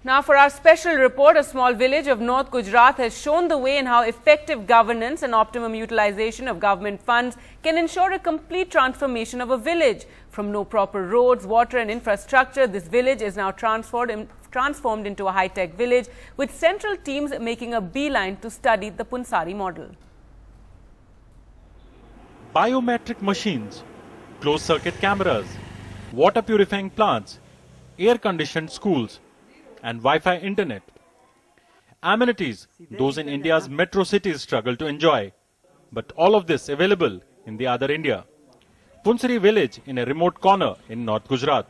Now for our special report, a small village of North Gujarat has shown the way in how effective governance and optimum utilization of government funds can ensure a complete transformation of a village. From no proper roads, water and infrastructure, this village is now transformed into a high-tech village, with central teams making a beeline to study the Punsari model. Biometric machines, closed-circuit cameras, water purifying plants, air-conditioned schools, and Wi-Fi internet. Amenities those in India's metro cities struggle to enjoy. But all of this available in the other India. Punsari village in a remote corner in North Gujarat.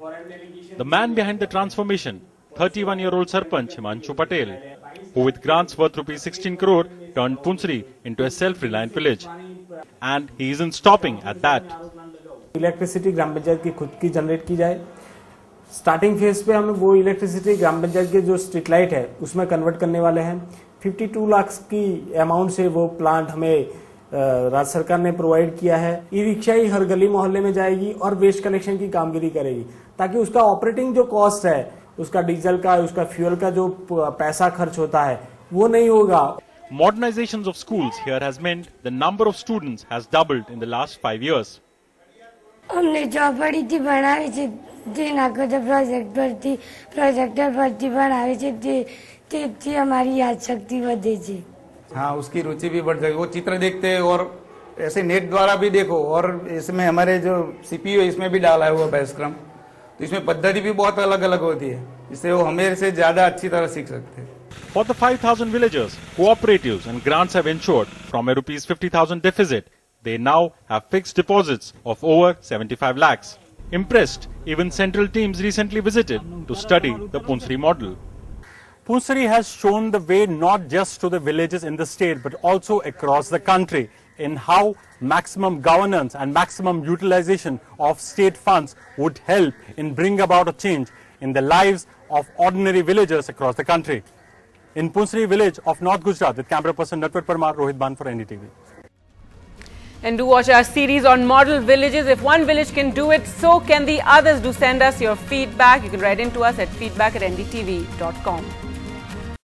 The man behind the transformation, 31-year-old Sarpanch Himanshu Patel, who with grants worth ₹16 crore turned Punsari into a self-reliant village. And he isn't stopping at that. Electricity ग्राम पंचायत की खुद की generate की जाए. Starting phase पे हमें वो electricity ग्राम पंचायत के जो स्ट्रीट लाइट है उसमें कन्वर्ट करने वाले हैं. 52 लाख की अमाउंट से वो प्लांट हमें राज्य सरकार ने प्रोवाइड किया है. ई रिक्शा ही हर गली मोहल्ले में जाएगी और वेस्ट कलेक्शन की कामगिरी करेगी, ताकि उसका ऑपरेटिंग जो कॉस्ट है, उसका डीजल का, उसका फ्यूल का जो पैसा खर्च होता है वो नहीं होगा. Modernizations of schools here has meant the number of students has doubled in the last 5 years. हमने जो पढ़ी थी बनावी थी देना को जो प्रोजेक्टर भर्ती बनावी थी हमारी याद शक्ति बढ़े थी. हाँ, उसकी रुचि भी बढ़ जाएगी. वो चित्र देखते हैं और ऐसे नेट द्वारा भी देखो, और इसमें हमारे जो सीपीयू है इसमें भी डाला है वो अभ्यासक्रम, तो इसमें पद्धति भी बहुत अलग अलग होती है, इससे वो हमें से ज्यादा अच्छी तरह सीख सकते हैं. For the 5,000 villagers, cooperatives and grants have ensured from a ₹50,000 deficit, they now have fixed deposits of over 75 lakhs. Impressed, even central teams recently visited to study the Punsari model. Punsari has shown the way not just to the villages in the state but also across the country in how maximum governance and maximum utilization of state funds would help in bring about a change in the lives of ordinary villagers across the country. In Punsari village of North Gujarat, with camera person Natwar Parmar, Rohit Ban for NDTV. And do watch our series on model villages. If one village can do it, so can the others. Do send us your feedback. You can write in to us at feedback@ndtv.com.